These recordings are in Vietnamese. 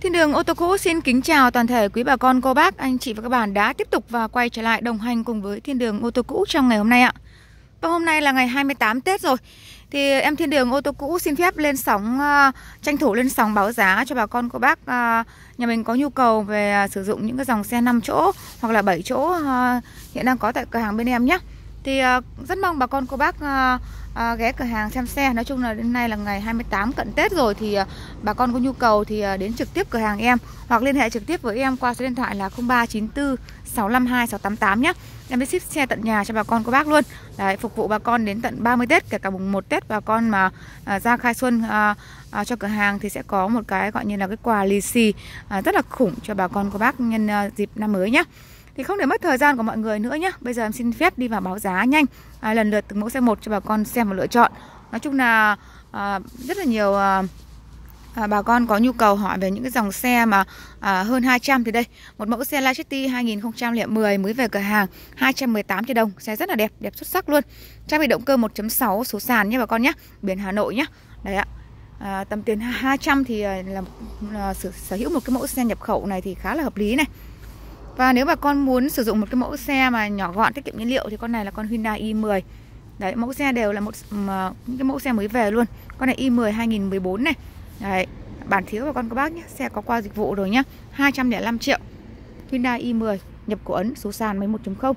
Thiên Đường ô tô cũ xin kính chào toàn thể quý bà con, cô bác, anh chị và các bạn đã tiếp tục và quay trở lại đồng hành cùng với Thiên Đường ô tô cũ trong ngày hôm nay ạ. Và hôm nay là ngày 28 Tết rồi. Thì em Thiên Đường ô tô cũ xin phép lên sóng, tranh thủ lên sóng báo giá cho bà con, cô bác nhà mình có nhu cầu về sử dụng những cái dòng xe 5 chỗ hoặc là 7 chỗ hiện đang có tại cửa hàng bên em nhé. Thì rất mong bà con, cô bác ghé cửa hàng xem xe. Nói chung là đến nay là ngày 28 cận Tết rồi, thì bà con có nhu cầu thì đến trực tiếp cửa hàng em hoặc liên hệ trực tiếp với em qua số điện thoại là 0394 652 688 nhé. Em sẽ ship xe tận nhà cho bà con, cô bác luôn. Đấy, phục vụ bà con đến tận 30 Tết, kể cả mùng 1 Tết bà con mà ra khai xuân cho cửa hàng thì sẽ có một cái gọi như là cái quà lì xì rất là khủng cho bà con, cô bác nhân dịp năm mới nhé. Thì không để mất thời gian của mọi người nữa nhé. Bây giờ em xin phép đi vào báo giá nhanh, lần lượt từng mẫu xe một cho bà con xem và lựa chọn. Nói chung là rất là nhiều bà con có nhu cầu hỏi về những cái dòng xe mà hơn 200 thì đây. Một mẫu xe Lacetti 2010 mới về cửa hàng, 218 triệu đồng. Xe rất là đẹp, đẹp xuất sắc luôn. Trang bị động cơ 1.6 số sàn nhé bà con nhé. Biển Hà Nội nhé. Đấy ạ. Tầm tiền 200 thì là sở hữu một cái mẫu xe nhập khẩu này thì khá là hợp lý này. Và nếu bà con muốn sử dụng một cái mẫu xe mà nhỏ gọn, tiết kiệm nhiên liệu thì con này là con Hyundai i10. Đấy, mẫu xe đều là những cái mẫu xe mới về luôn. Con này i10 2014 này. Đấy, bản thiếu bà con, các bác nhé. Xe có qua dịch vụ rồi nhá. 205 triệu. Hyundai i10 nhập khẩu Ấn, số sàn máy 1.0.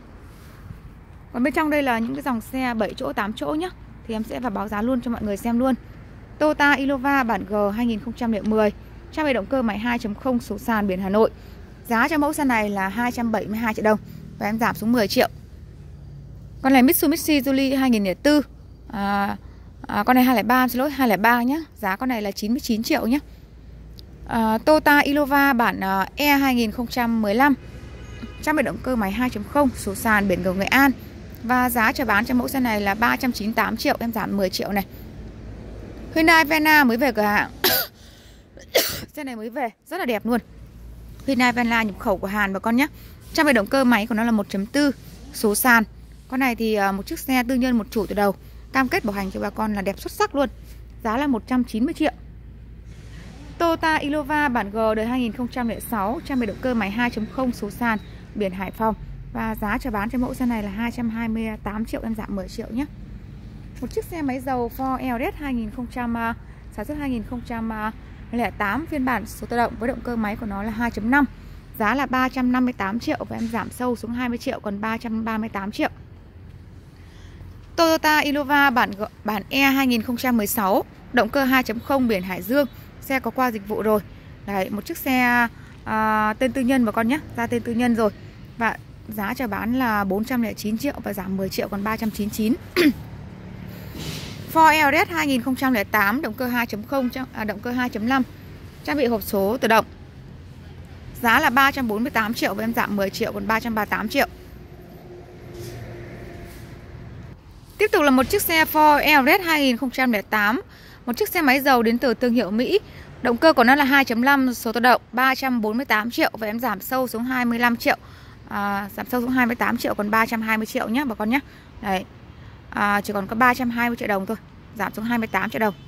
Còn bên trong đây là những cái dòng xe 7 chỗ, 8 chỗ nhá. Thì em sẽ vào báo giá luôn cho mọi người xem luôn. Toyota Innova bản G 2010, trang bị động cơ máy 2.0 số sàn biển Hà Nội. Giá cho mẫu xe này là 272 triệu đồng và em giảm xuống 10 triệu. Con này Mitsubishi Juli 2004, con này 203, xin lỗi, 203 nhé. Giá con này là 99 triệu nhé. Toyota Innova bản E 2015, trang bị động cơ máy 2.0 số sàn biển Nghệ An. Và giá cho bán cho mẫu xe này là 398 triệu, em giảm 10 triệu này. Hyundai Verna mới về cửa hàng. Xe này mới về, rất là đẹp luôn. Hyundai Verna nhập khẩu của Hàn bà con nhé. Trang bị động cơ máy của nó là 1.4 số sàn. Con này thì một chiếc xe tư nhân một chủ từ đầu, cam kết bảo hành cho bà con là đẹp xuất sắc luôn. Giá là 190 triệu. Toyota Innova bản G đời 2006, trang bị động cơ máy 2.0 số sàn biển Hải Phòng. Và giá cho bán cho mẫu xe này là 228 triệu, em giảm 10 triệu nhé. Một chiếc xe máy dầu Ford LS sản xuất 2008, phiên bản số tự động với động cơ máy của nó là 2.5. Giá là 358 triệu và em giảm sâu xuống 20 triệu, còn 338 triệu. Toyota Innova bản E 2016, động cơ 2.0 biển Hải Dương. Xe có qua dịch vụ rồi. Đấy, một chiếc xe tên tư nhân bà con nhé, ra tên tư nhân rồi. Và giá cho bán là 409 triệu và giảm 10 triệu, còn 399. Ford LS 2008, động cơ 2.0, động cơ 2.5, trang bị hộp số tự động. Giá là 348 triệu và em giảm 10 triệu, còn 338 triệu. Tiếp tục là một chiếc xe Ford LS 2008, một chiếc xe máy dầu đến từ thương hiệu Mỹ. Động cơ của nó là 2.5 số tự động, 348 triệu và em giảm sâu xuống 25 triệu. Giảm sâu xuống 28 triệu, còn 320 triệu nhé bà con nhé. Đấy. Chỉ còn có 320 triệu đồng thôi, giảm xuống 28 triệu đồng.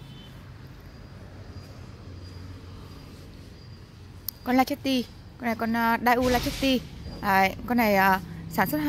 Con Lacetti, con này con Daewoo Lacetti. Đấy, con này sản xuất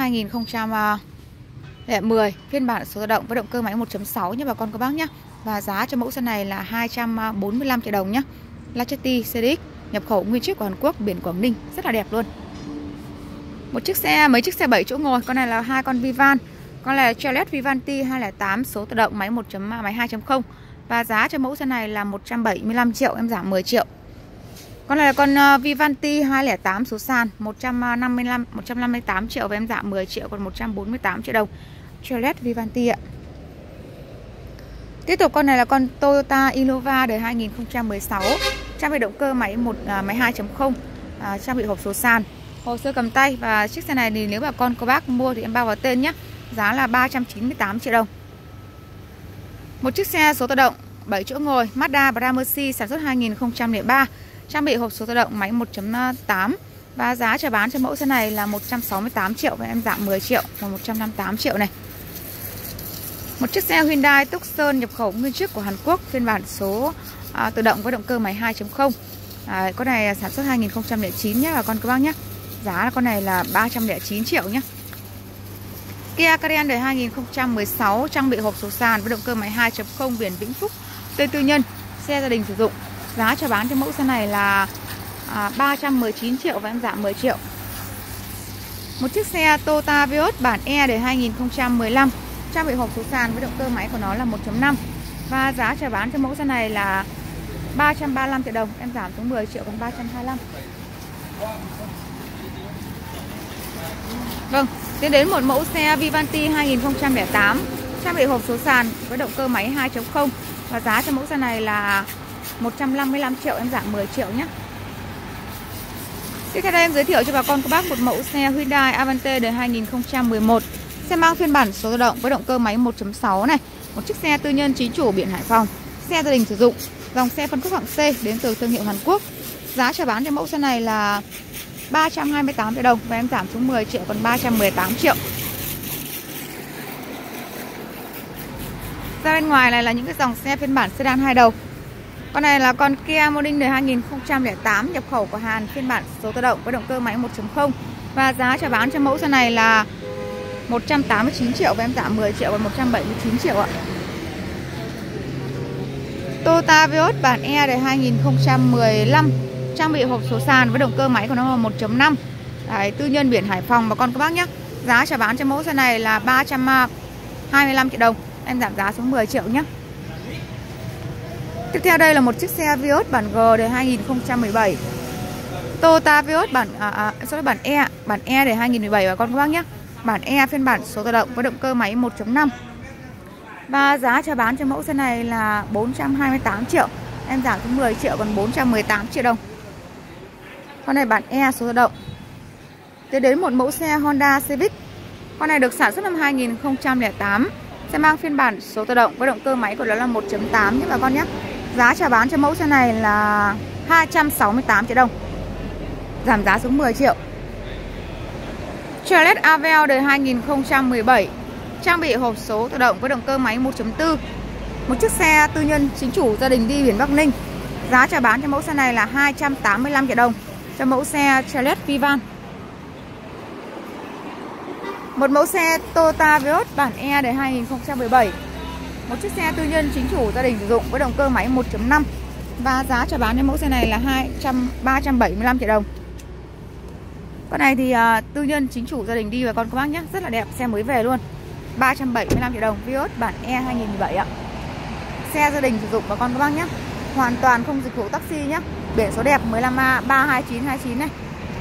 2010, phiên bản số tự động với động cơ máy 1.6 nhé bà con, các bác nhé. Và giá cho mẫu xe này là 245 triệu đồng nhé. Lacetti CDX nhập khẩu nguyên chiếc của Hàn Quốc, biển Quảng Ninh, rất là đẹp luôn. Một chiếc xe, mấy chiếc xe 7 chỗ ngồi. Con này là hai con Vivan. Con này là Chevrolet Vivanti 208 số tự động máy 2.0 và giá cho mẫu xe này là 175 triệu, em giảm 10 triệu. Con này là con Vivanti 208 số sàn 158 triệu và em giảm 10 triệu, còn 148 triệu đồng. Chevrolet Vivanti ạ. Tiếp tục con này là con Toyota Innova đời 2016, trang bị động cơ máy 2.0, trang bị hộp số sàn, hồ sơ cầm tay. Và chiếc xe này thì nếu bà con cô bác mua thì em bao vào tên nhé. Giá là 398 triệu đồng. Một chiếc xe số tự động 7 chỗ ngồi Mazda Gramercy sản xuất 2003, trang bị hộp số tự động máy 1.8 và giá cho bán cho mẫu xe này là 168 triệu và em giảm 10 triệu, còn 158 triệu này. Một chiếc xe Hyundai Tucson nhập khẩu nguyên chiếc của Hàn Quốc, phiên bản số tự động với động cơ máy 2.0. Đấy, con này sản xuất 2009 nhé bà con các bác nhé. Giá là con này là 309 triệu nhé. Kia Carnival đời 2016 trang bị hộp số sàn với động cơ máy 2.0 biển Vĩnh Phúc, tên tư nhân, xe gia đình sử dụng. Giá cho bán cho mẫu xe này là 319 triệu và em giảm 10 triệu. Một chiếc xe Toyota Vios bản E đời 2015 trang bị hộp số sàn với động cơ máy của nó là 1.5 và giá chào bán cho mẫu xe này là 335 triệu đồng, em giảm xuống 10 triệu còn 325. Vâng, tiến đến một mẫu xe Vivanti 2008 trang bị hộp số sàn với động cơ máy 2.0 và giá cho mẫu xe này là 155 triệu, em giảm 10 triệu nhé. Tiếp theo đây em giới thiệu cho bà con các bác một mẫu xe Hyundai Avante đời 2011. Xe mang phiên bản số tự động với động cơ máy 1.6 này. Một chiếc xe tư nhân chính chủ biển Hải Phòng, xe gia đình sử dụng, dòng xe phân khúc hạng C đến từ thương hiệu Hàn Quốc. Giá chào bán cho mẫu xe này là 328 triệu đồng và em giảm xuống 10 triệu còn 318 triệu. Ra bên ngoài này là những cái dòng xe phiên bản sedan 2 đầu. Con này là con Kia Morning đời 2008 nhập khẩu của Hàn, phiên bản số tự động với động cơ máy 1.0 và giá chào bán cho mẫu xe này là 189 triệu và em giảm 10 triệu còn 179 triệu ạ. Toyota Vios bản E đời 2015 trang bị hộp số sàn với động cơ máy của nó là 1.5. Đấy, tư nhân biển Hải Phòng bà con các bác nhé. Giá chào bán cho mẫu xe này là 325 triệu đồng, em giảm giá xuống 10 triệu nhé. Tiếp theo đây là một chiếc xe Vios bản G đời 2017. Toyota Vios bản E đời 2017 bà con các bác nhé. Bản E phiên bản số tự động với động cơ máy 1.5. Và giá chào bán cho mẫu xe này là 428 triệu, em giảm xuống 10 triệu còn 418 triệu đồng. Con này bản E số tự động. Tiếp đến một mẫu xe Honda Civic. Con này được sản xuất năm 2008. Xe mang phiên bản số tự động với động cơ máy của nó là 1.8 nhé bà con nhé. Giá chào bán cho mẫu xe này là 268 triệu đồng, giảm giá xuống 10 triệu. Chevrolet Aveo đời 2017 trang bị hộp số tự động với động cơ máy 1.4. Một chiếc xe tư nhân chính chủ gia đình đi biển Bắc Ninh. Giá chào bán cho mẫu xe này là 285 triệu đồng cho mẫu xe Chevrolet Vivan. Một mẫu xe Toyota Vios bản E đời 2017. Một chiếc xe tư nhân chính chủ gia đình sử dụng với động cơ máy 1.5 và giá chào bán cho mẫu xe này là 375 triệu đồng. Con này thì tư nhân chính chủ gia đình đi và con các bác nhé, rất là đẹp, xe mới về luôn. 375 triệu đồng, Vios bản E 2017 ạ. Xe gia đình sử dụng và con các bác nhé. Hoàn toàn không dịch vụ taxi nhé. Biển số đẹp 15A 32929 này.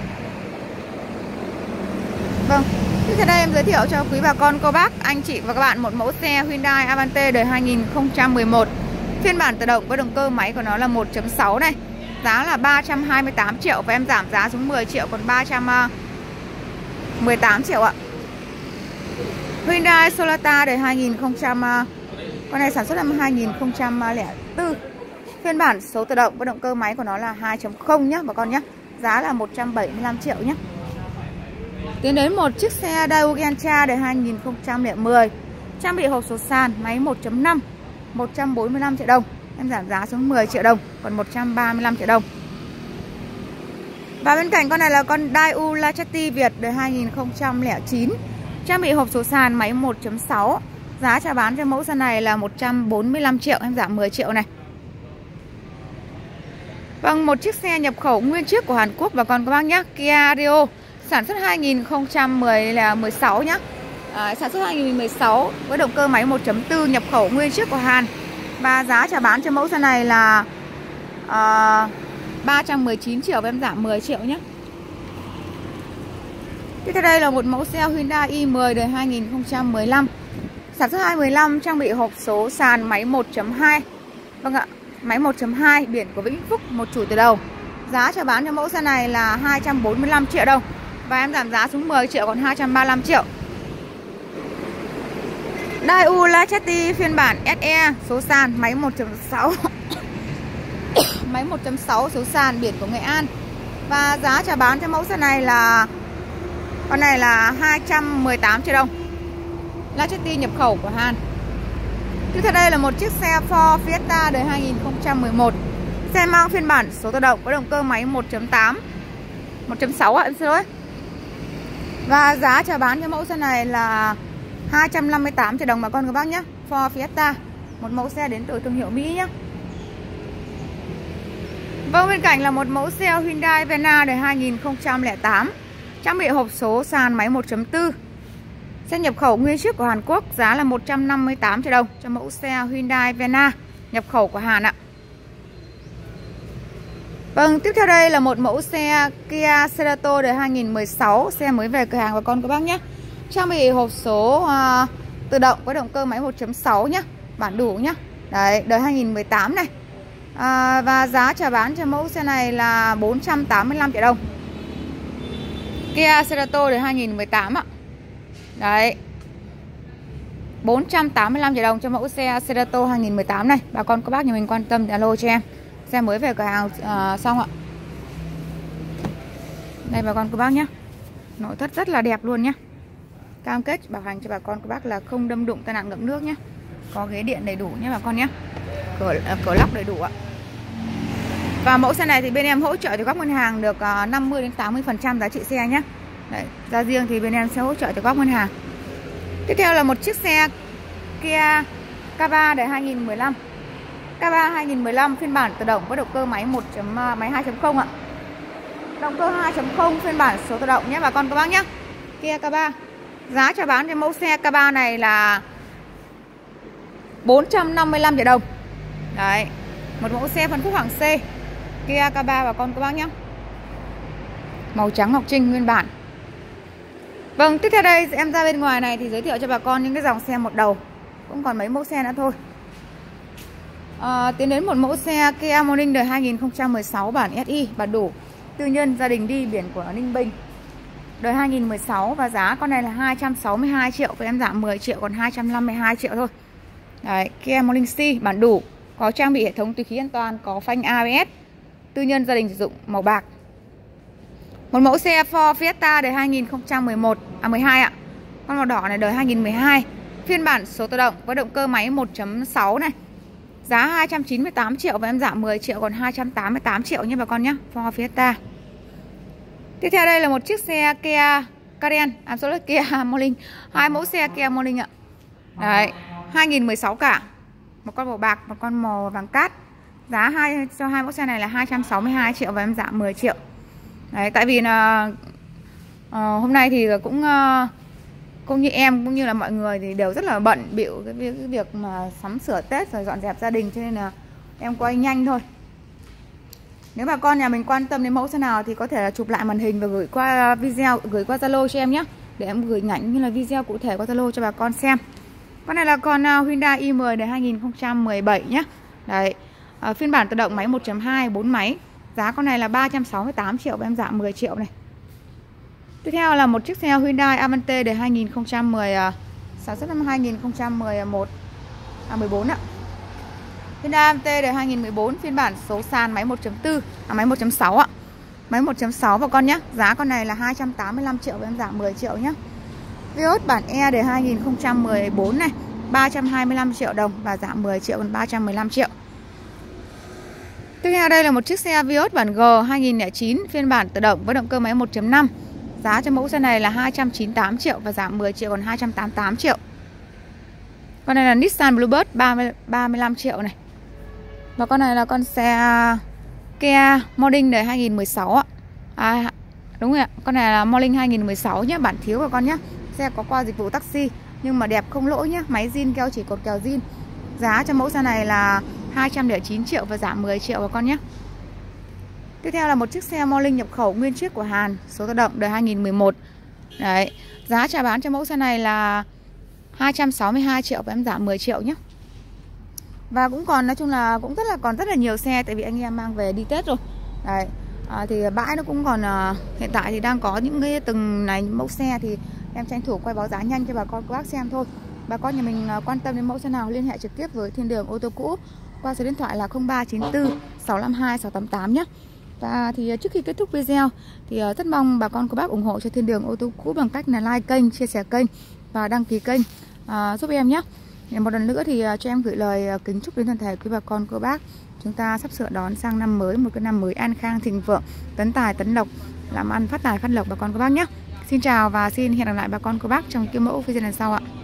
Vâng, tiếp theo đây em giới thiệu cho quý bà con cô bác, anh chị và các bạn một mẫu xe Hyundai Avante đời 2011. Phiên bản tự động với động cơ máy của nó là 1.6 này. Giá là 328 triệu và em giảm giá xuống 10 triệu còn 318 triệu ạ. Hyundai Sonata đời 2000 con này sản xuất năm 2004. Phiên bản số tự động với động cơ máy của nó là 2.0 nhé bà con nhé. Giá là 175 triệu nhé. Tiến đến một chiếc xe Daewoo Gentra đời 2010 trang bị hộp số sàn máy 1.5, 145 triệu đồng. Em giảm giá xuống 10 triệu đồng còn 135 triệu đồng. Và bên cạnh con này là con Daewoo Lachati Việt đời 2009 trang bị hộp số sàn máy 1.6. Giá chào bán cho mẫu xe này là 145 triệu, em giảm 10 triệu này. Vâng, một chiếc xe nhập khẩu nguyên chiếc của Hàn Quốc và con các bác nhé, Kia Rio, sản xuất 2016 nhé. Sản xuất 2016 với động cơ máy 1.4 nhập khẩu nguyên chiếc của Hàn. Và giá chào bán cho mẫu xe này là 319 triệu và em giảm 10 triệu nhé. Tiếp theo đây là một mẫu xe Hyundai i10 đời 2015. Sản xuất 2015 trang bị hộp số sàn máy 1.2. Vâng ạ, máy 1.2 biển của Vĩnh Phúc, một chủ từ đầu. Giá chào bán cho mẫu xe này là 245 triệu đồng và em giảm giá xuống 10 triệu còn 235 triệu. Daewoo Lachati phiên bản SE số sàn máy 1.6 máy 1.6 số sàn biển của Nghệ An. Và giá chào bán cho mẫu xe này là con này là 218 triệu đồng. Lachati nhập khẩu của Hàn. Tiếp theo đây là một chiếc xe Ford Fiesta đời 2011. Xe mang phiên bản số tự động có động cơ máy 1.8 1.6 ạ, em xin lỗi. Và giá chào bán cho mẫu xe này là 258 triệu đồng bà con các bác nhé. Ford Fiesta, một mẫu xe đến từ thương hiệu Mỹ nhé. Vâng, bên cạnh là một mẫu xe Hyundai Verna đời 2008, trang bị hộp số sàn máy 1.4. Xe nhập khẩu nguyên chiếc của Hàn Quốc, giá là 158 triệu đồng cho mẫu xe Hyundai Verna nhập khẩu của Hàn ạ. Vâng, tiếp theo đây là một mẫu xe Kia Cerato đời 2016, xe mới về cửa hàng bà con các bác nhé. Trang bị hộp số tự động có động cơ máy 1.6 nhé, bản đủ nhé. Đấy, đời 2018 này. Và giá chào bán cho mẫu xe này là 485 triệu đồng. Kia Cerato đời 2018 ạ. Đấy, 485 triệu đồng cho mẫu xe Cerato 2018 này. Bà con các bác nhà mình quan tâm thì alo cho em. Xe mới về cửa hàng xong ạ. Đây bà con các bác nhé. Nội thất rất là đẹp luôn nhé. Cam kết bảo hành cho bà con các bác là không đâm đụng tai nạn ngập nước nhé. Có ghế điện đầy đủ nhé bà con nhé. Cửa lóc đầy đủ ạ. Và mẫu xe này thì bên em hỗ trợ cho các ngân hàng được 50 đến 80% giá trị xe nhé. Đấy, giá riêng thì bên em sẽ hỗ trợ cho các ngân hàng. Tiếp theo là một chiếc xe Kia K3 đời 2015. K3 2015 phiên bản tự động có động cơ máy 2.0 ạ. Động cơ 2.0 phiên bản số tự động nhé bà con các bác nhé. Kia K3. Giá chào bán cho mẫu xe K3 này là 455 triệu đồng. Đấy, một mẫu xe phân khúc hạng C Kia K3 bà con các bác nhé. Màu trắng ngọc trinh nguyên bản. Vâng, tiếp theo đây em ra bên ngoài này thì giới thiệu cho bà con những cái dòng xe một đầu. Cũng còn mấy mẫu xe nữa thôi. Tiến đến một mẫu xe Kia Morning đời 2016 bản SI, bản đủ, tư nhân gia đình đi, biển của Ninh Bình, đời 2016. Và giá con này là 262 triệu, và em giảm 10 triệu còn 252 triệu thôi. Đấy, Kia Morning C bản đủ, có trang bị hệ thống túi khí an toàn, có phanh ABS, tư nhân gia đình sử dụng, màu bạc. Một mẫu xe Ford Fiesta đời 12 ạ. Con màu đỏ này đời 2012, phiên bản số tự động với động cơ máy 1.6 này. Giá 298 triệu và em giảm 10 triệu còn 288 triệu nha bà con nhé. Ford Fiesta. Tiếp theo đây là một chiếc xe Kia Carens, Kia Morning. Hai mẫu xe Kia Morning ạ. Đấy, 2016 cả. Một con màu bạc, một con màu vàng cát. Giá cho hai mẫu xe này là 262 triệu và em giảm 10 triệu. Đấy, tại vì là hôm nay thì cũng như em cũng như là mọi người thì đều rất là bận bịu cái việc mà sắm sửa Tết rồi dọn dẹp gia đình, cho nên là em quay nhanh thôi. Nếu bà con nhà mình quan tâm đến mẫu xe nào thì có thể là chụp lại màn hình và gửi qua video, gửi qua Zalo cho em nhé, để em gửi ảnh như là video cụ thể qua Zalo cho bà con xem. Con này là con Hyundai i10 đời 2017 nhé. Đấy, phiên bản tự động máy 1.2 4 máy. Giá con này là 368 triệu và em giảm 10 triệu này. Tiếp theo là một chiếc xe Hyundai Avante đời 2010, sản xuất năm 2011 14 ạ. Hyundai Avante đời 2014, phiên bản số sàn máy 1.4, máy 1.6 ạ. Máy 1.6 vào con nhé. Giá con này là 285 triệu và em giảm 10 triệu nhé. Vios bản E đời 2014 này, 325 triệu đồng và giảm 10 triệu còn 315 triệu. Tiếp theo đây là một chiếc xe Vios bản G 2009, phiên bản tự động với động cơ máy 1.5. Giá cho mẫu xe này là 298 triệu và giảm 10 triệu còn 288 triệu. Con này là Nissan Bluebird 35 triệu này. Và con này là con xe Kia Morning đời 2016 ạ. Đúng rồi ạ, con này là Morning 2016 nhé, bản thiếu của con nhé. Xe có qua dịch vụ taxi nhưng mà đẹp không lỗi nhé, máy zin keo chỉ cột kèo zin. Giá cho mẫu xe này là 209 triệu và giảm 10 triệu của con nhé. Tiếp theo là một chiếc xe Morning nhập khẩu nguyên chiếc của Hàn, số tự động đời 2011. Đấy, giá chào bán cho mẫu xe này là 262 triệu và em giảm 10 triệu nhé. Và cũng còn, nói chung là cũng còn rất là nhiều xe, tại vì anh em mang về đi Tết rồi. Đấy, thì bãi nó cũng còn hiện tại thì đang có những cái từng này mẫu xe thì em tranh thủ quay báo giá nhanh cho bà con các bác xem thôi. Bà con nhà mình quan tâm đến mẫu xe nào liên hệ trực tiếp với Thiên Đường Ô tô cũ qua số điện thoại là 0394 652 688 nhé. Và thì trước khi kết thúc video thì rất mong bà con các bác ủng hộ cho Thiên Đường Ô tô cũ bằng cách là like kênh, chia sẻ kênh và đăng ký kênh giúp em nhé. Một lần nữa thì cho em gửi lời kính chúc đến toàn thể quý bà con cô bác chúng ta sắp sửa đón sang năm mới, một cái năm mới an khang thịnh vượng, tấn tài tấn lộc, làm ăn phát tài phát lộc bà con cô bác nhé. Xin chào và xin hẹn gặp lại bà con cô bác trong kiểu mẫu video lần sau ạ.